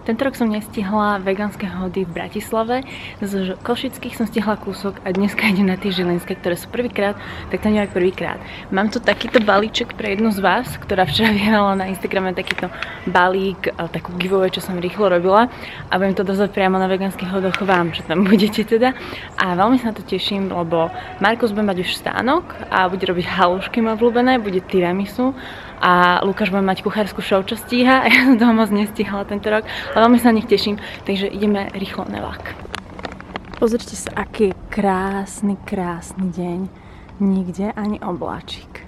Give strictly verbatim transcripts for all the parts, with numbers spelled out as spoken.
Tento rok som nestihla vegánske hody v Bratislave, z košických som stihla kúsok a dneska idem na tie žilinské, ktoré sú prvýkrát, tak to nejak prvýkrát. Mám tu takýto balíček pre jednu z vás, ktorá včera vyhrala na Instagrame takýto balík, takú giveaway, čo som rýchlo robila a budem to dozvať priamo na vegánskych hodoch vám, že tam budete teda. A veľmi sa na to teším, lebo Markus bude mať už stánok a bude robiť halušky má obľúbené, bude tiramisu. A Lukáš bude mať kuchárskú show, čo stíha. Ja som toho moc nestihala tento rok, ale veľmi sa na nich teším, takže ideme rýchlo na vlak. Pozrite sa, aký krásny, krásny deň. Nikde ani obláčik.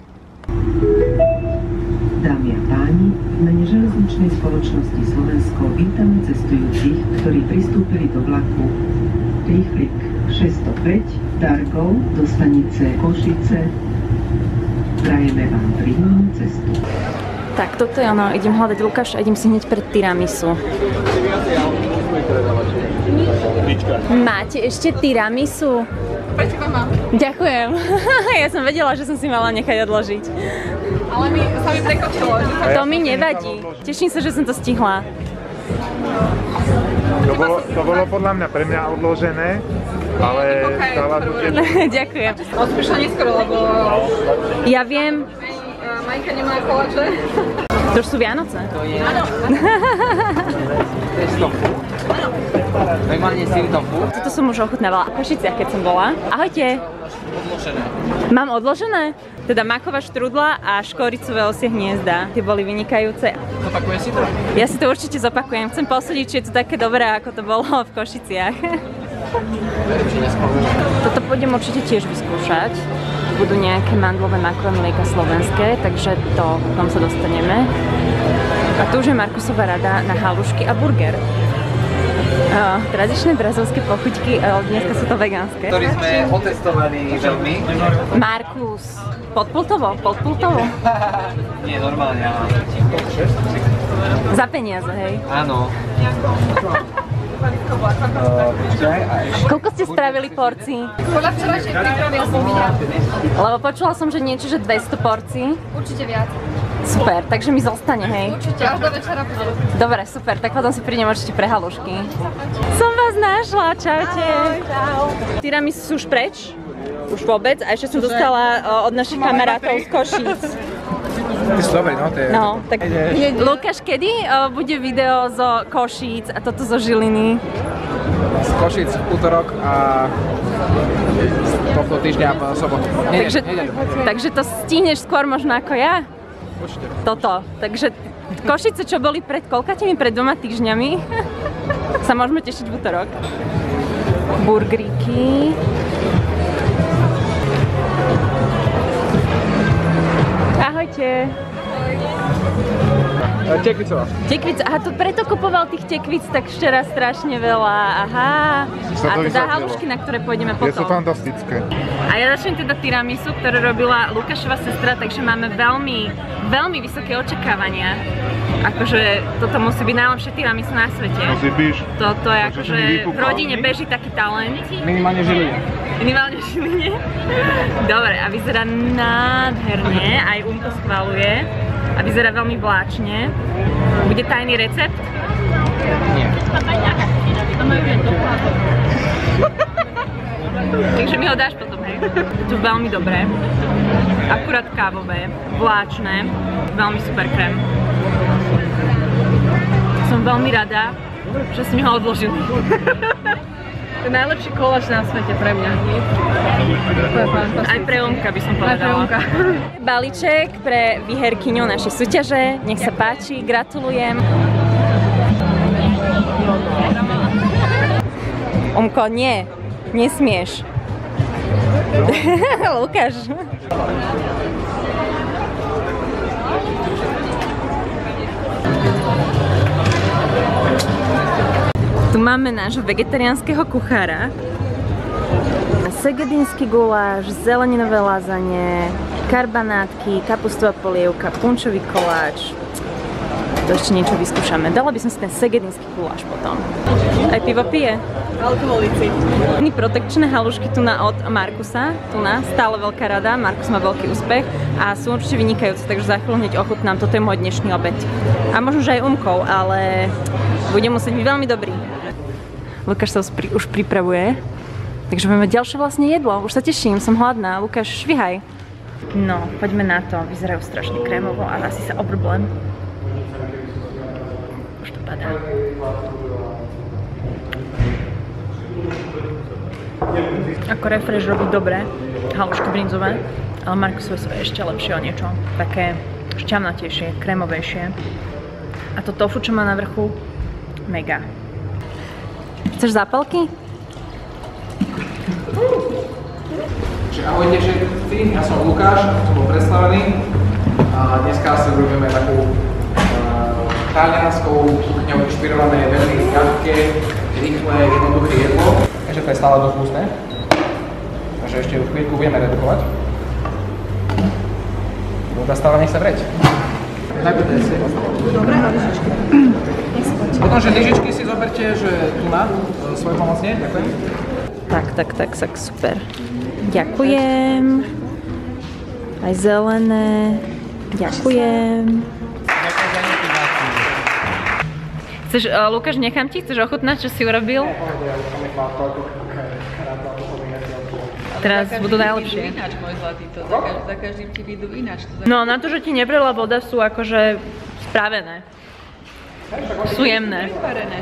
Dámy a páni, v mene železničnej spoločnosti Slovensko vítame cestujúcich, ktorí pristúpili do vlaku Rýchlik šesťstopäť Dargov do stanice Košice. Prajeme vám príjemnú cestu. Tak, toto je ono. Idem hľadať Lukáša a idem si hneď pred tiramisu. Máte ešte tiramisu? Pre teba mám. Ďakujem. Ja som vedela, že som si mala nechať odložiť. Ale mi sa mi prekočilo. To mi nevadí. Teším sa, že som to stihla. To bolo, to bolo podľa mňa pre mňa odložené, ale stála tu teba. Ďakujem. On prišla neskoro, lebo ja viem. Majka nemá koláče. To už sú Vianoce. Áno. To je tofu. Normálne si tofu. Toto som už ochutnávala v Košiciach, keď som bola. Ahojte. Odložené. Mám odložené? Teda maková štrudla a škoricové osie hniezda. Tie boli vynikajúce. Zopakuje si to? Ja si to určite zopakujem. Chcem posúdiť, či je to také dobré, ako to bolo v Košiciach. Toto pôjdem určite tiež vyskúšať. Budú nejaké mandlové makové mlieka slovenské, takže to k tomu sa dostaneme. A tu už je Markusová rada na halušky a burger. Uh, tradičné brazilské pochuťky, ale dneska sú to vegánske. Ktorý sme otestovali veľmi. Markus, podpultovo, podpultovo. Nie, normálne, áno. Za peniaze, hej? Áno. Koľko ste spravili porcií? Podľa včerajšej prípravy ja som videla. Lebo počula som, že niečo, že dvesto porcií. Určite viac. Super, takže mi zostane, hej? Určite, až do večera bude. Dobre, super, tak potom si prídem určite pre halušky. Som vás našla, čaute. Čau. Tiramisu sú už preč, už vôbec, a ešte som dostala uh, od našich kamarátov z Košíc. Ty si dobrý, no, to je... No, tak Lukáš, kedy uh, bude video zo Košíc a toto zo Žiliny? Z Košic v útorok a tohto týždňa v sobotu. Takže, takže to stihneš skôr možno ako ja? Určite. Toto. Takže Košice, čo boli pred koľkatými, pred dvoma týždňami, sa môžeme tešiť v útorok. Burgeríky. Ahojte. Tekvicová. Tekvic, aha, to preto kupoval tých tekvic tak včera strašne veľa, aha. A teda halušky, na ktoré pôjdeme potom. Je to fantastické. A ja začnem teda tiramisu, ktoré robila Lukášova sestra, takže máme veľmi, veľmi vysoké očakávania. Akože toto musí byť najlepšie tiramisu na svete. Musí byť. Toto je akože v rodine beží taký talent. Minimálne v Žiline. Minimálne v Žiline. Dobre, a vyzerá nádherne, aj Umko schvaluje. A vyzerá veľmi vláčne. Bude tajný recept? Nie. Takže mi ho dáš potom, hej? Je to veľmi dobré. Akurát kávové, vláčne, veľmi super krém. Som veľmi rada, že si mi ho odložili. To je najlepší koláč na svete pre mňa. To je fantastické. Aj pre Umka by som povedala. Aj pre Umka. Balíček pre výherkyňu našej súťaže. Nech sa páči, gratulujem. Umko, nie. Nesmieš. Lukáš. Tu máme nášho vegetariánskeho kuchára. Segedínsky guláš, zeleninové lazanie, karbanátky, kapustová polievka, punčový koláč. To ešte niečo vyskúšame. Dala by som si ten segedínsky guláš potom. Aj pivo pije. Alkoholici. Protekčné halušky tu na od Markusa. Tu na stále veľká rada. Markus má veľký úspech a sú určite vynikajúce, takže za chvíľu hneď ochutnám. Toto je môj dnešný obed. A možno, že aj Umkov, ale Bude musieť byť veľmi dobrý. Lukáš sa už pripravuje. Takže budeme ďalšie vlastne jedlo. Už sa teším, som hladná. Lukáš, švihaj. No, poďme na to. Vyzerajú strašne krémovo a asi sa obrblem. Už to padá. Ako refresh robí dobre. Halušky brinzové. Ale Markusové sú ešte lepšie o niečo. Také šťavnatejšie, krémovejšie. A to tofu, čo má na vrchu, mega. Chceš zápalky? Čiže ahojte všetci, ja som Lukáš, som bol predstavený a dneska si urobíme takú uh, talianskou kuchňou inšpirované, veľmi ľahké, rýchle, jednoduché jedlo. Takže to je stále dosť hustné, takže ešte už chvíľku budeme redukovať. Lukáš stále nech sa vreť. Najprv si dobre, a lyžičky. Potom, že lyžičky si zoberte, že tu na svoje pomocne, ďakujem. Tak, tak, tak, tak, super. Ďakujem. Aj zelené. Ďakujem. Chceš, uh, Lukáš, nechám ti? Chceš ochutnať, čo si urobil? Teraz budú najlepšie. Ináč, môj zlatý, to za, každý, za každým ti vyjdú ináč. Za... No, na to, že ti nebrela voda, sú akože spravené. Sú jemné.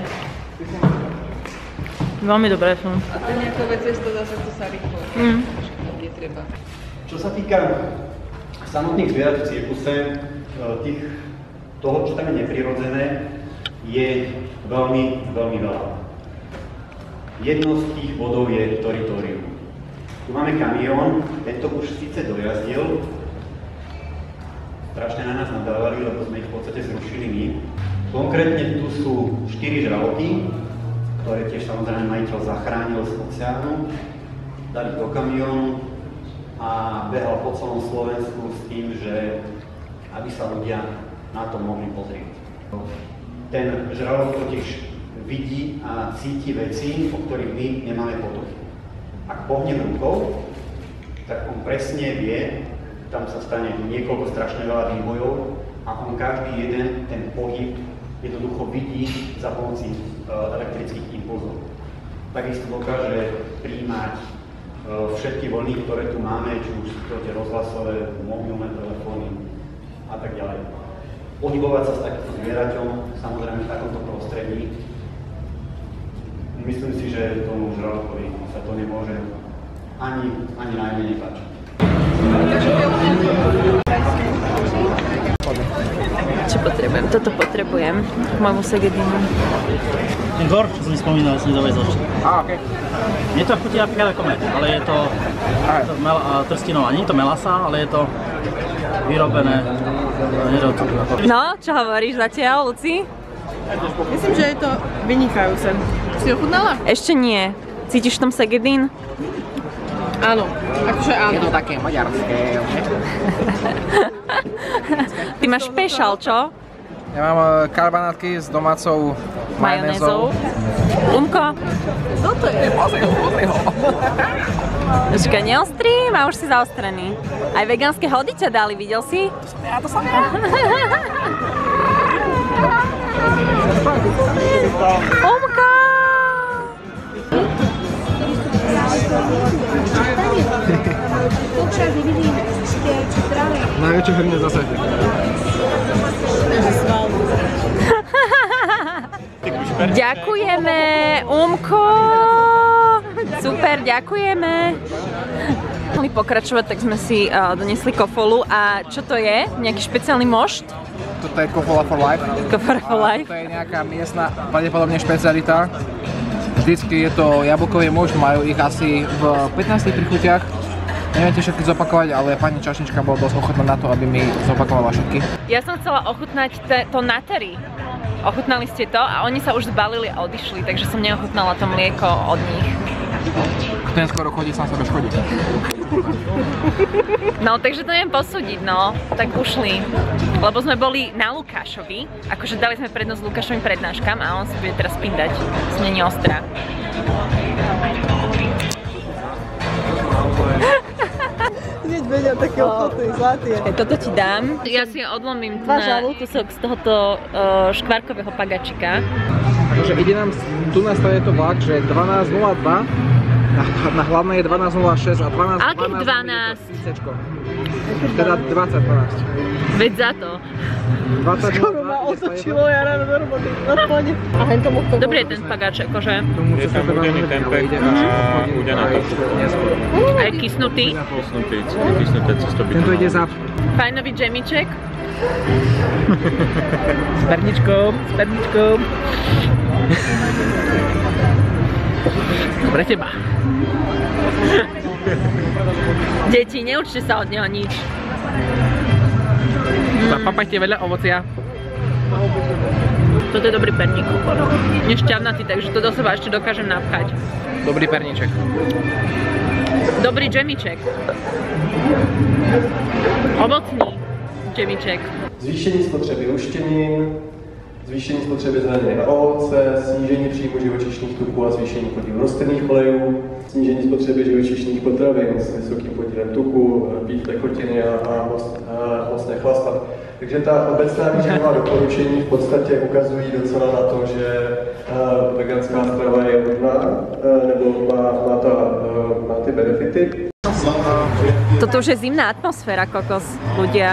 Veľmi dobré sú. A to nejakové cesto zase to sa rýchlo. Mm. Je treba. Čo sa týka samotných zvierat v cirkuse, tých, toho, čo tam je neprirodzené, je veľmi, veľmi veľa. Jedno z tých bodov je teritorium. Tu máme kamión, tento už síce dojazdil, strašne na nás nadávali, lebo sme ich v podstate zrušili my. Konkrétne tu sú štyri žraloky, ktoré tiež samozrejme majiteľ zachránil z oceánu, dali do kamiónu a behal po celom Slovensku s tým, že aby sa ľudia na to mohli pozrieť. Ten žralok totiž vidí a cíti veci, o ktorých my nemáme potuchy. Ak pohnem rukou, tak on presne vie, tam sa stane niekoľko strašne veľa vývojov a on každý jeden ten pohyb jednoducho vidí za pomoci uh, elektrických impulzov. Takisto dokáže prijímať uh, všetky vlny, ktoré tu máme, či už sú to tie rozhlasové, mobilné telefóny a tak ďalej. Pohybovať sa s takýmto zvieraťom, samozrejme v takomto prostredí, myslím si, že tomu žralokovi sa to nemôže ani, ani najmenej páčiť. Čo potrebujem? Toto potrebujem. Moju segedinu. Ten gor, čo som spomínal, si nedávaj zošť. Á, okej. Je to chutí napríklad ako med, ale je to, to mel, trstinová. Nie je to melasa, ale je to vyrobené. No, čo hovoríš zatiaľ, Luci? Myslím, že je to vynikajúce. Si ochutnala? Ešte nie. Cítiš v tom segedín? Áno, akože áno. Je to také maďarské. Ty máš špešal, čo? Ja mám karbanátky s domácou majonézou. Umko? Toto je. Pozri ho, pozri ho. Počkaj, neostrý? Má už si zaostrený. Aj vegánske hody ťa dali, videl si? Ja to som ja. Umko! Najväčšie hrne zase. Ďakujeme, Umko! Super, ďakujeme. Mohli pokračovať, tak sme si uh, donesli kofolu. A čo to je? Nejaký špeciálny mošt? Toto je kofola for life. Kofola for life. To je nejaká miestna, pravdepodobne špecialita. Vždycky je to jablkový mošt, majú ich asi v pätnástich príchutiach. Neviete všetky zopakovať, ale pani čašnička bola dosť ochotná na to, aby mi zopakovala všetky. Ja som chcela ochutnať to nateri. Ochutnali ste to a oni sa už zbalili a odišli, takže som neochutnala to mlieko od nich. Ten skoro chodí, sám sebe škodí. No, takže to neviem posúdiť, no. Tak ušli. Lebo sme boli na Lukášovi, akože dali sme prednosť Lukášovým prednáškam a on si bude teraz pindať. Som není ostrá. Hneď vedia také ochotný, zlatý. Toto ti dám. Ja si odlomím tu na kúsok z tohoto uh, škvárkového pagačika. Takže ide nám, tu na strane to vlak, že dvanásť nula dva, na, na hlavnej je dvanásť nula šesť a dvanásť Ale keď dvanásť? Teda dvadsať dvanásť. Veď za to. dvadsať Skoro ma otočilo, ja ráno do roboty. No poď. A hen tomu to... Dobrý je ten spagáč, akože. Je tam udený tempeh a udená kapustka. A je kysnutý. Kysnutý, kysnuté cesto by. Tento ide za... Fajnový džemiček. S perničkou, s perničkou. Pre teba. Deti, neučte sa od neho nič. Zapapajte veľa ovocia. Toto je dobrý perník. Nešťavnatý, takže to do seba ešte dokážem napchať. Dobrý perníček. Dobrý džemiček. Ovocný džemiček. Zvýšení spotřeby luštěnin, zvýšení spotřeby zelené a ovoce, snížení příjmu živočišných tuků a zvýšení podílu rostlinných olejů, snížení spotřeby živočišných potravin s vysokým podílem tuku, bíl, tekotiny a, a, a mocné chlastat. Takže ta obecná výživová doporučení v podstatě ukazují docela na to, že uh, veganská strava je možná, uh, nebo má, má, ta, uh, má ty benefity. Toto už je zimná atmosféra, kokos, ľudia.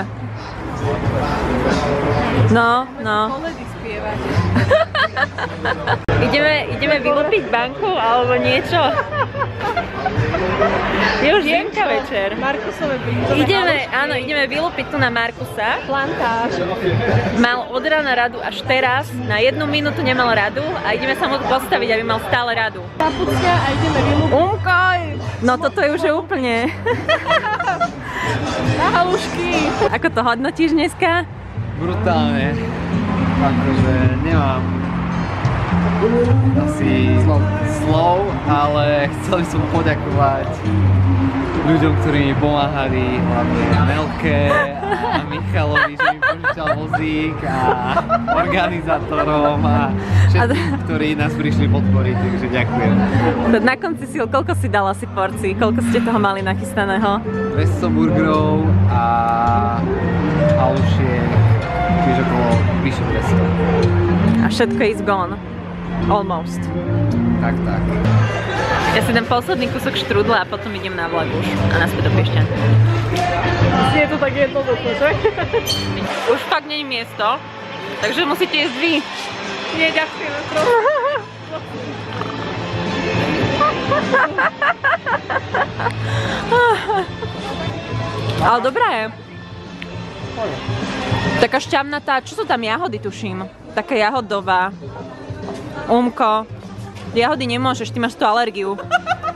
No, no. ideme, ideme vylúpiť banku alebo niečo? Je už zimka večer. Markusové brinzové Ideme, halušky. áno, ideme vylúpiť tu na Markusa. Plantáž. Mal od rána radu až teraz, na jednu minútu nemal radu a ideme sa mu postaviť, aby mal stále radu. Kapucňa a ideme vylúpiť. Umkoj! No toto je už úplne. Na halušky. Ako to hodnotíš dneska? Brutálne. Akože nemám asi slov, ale chcel som poďakovať ľuďom, ktorí mi pomáhali, hlavne Melke a Michalovi, že mi požičal vozík a organizátorom a všetkým, ktorí nás prišli podporiť, takže ďakujem. Na konci si, koľko si dal asi porcií? Koľko ste toho mali nachystaného? dvesto burgerov a halušiek, čiže okolo vyše dvesto. A všetko is gone. Almost. Tak, tak. Ja si dám posledný kúsok štrúdla a potom idem na vlak už a naspäť do Piešťan. Je to tak jednoduché, že? Už fakt nie je miesto, takže musíte jesť vy. Nie, ďakujeme trochu. Ale dobrá je. Taká šťavnatá, čo sú tam jahody, tuším. Taká jahodová. Umko. Jahody nemôžeš, ty máš tú alergiu.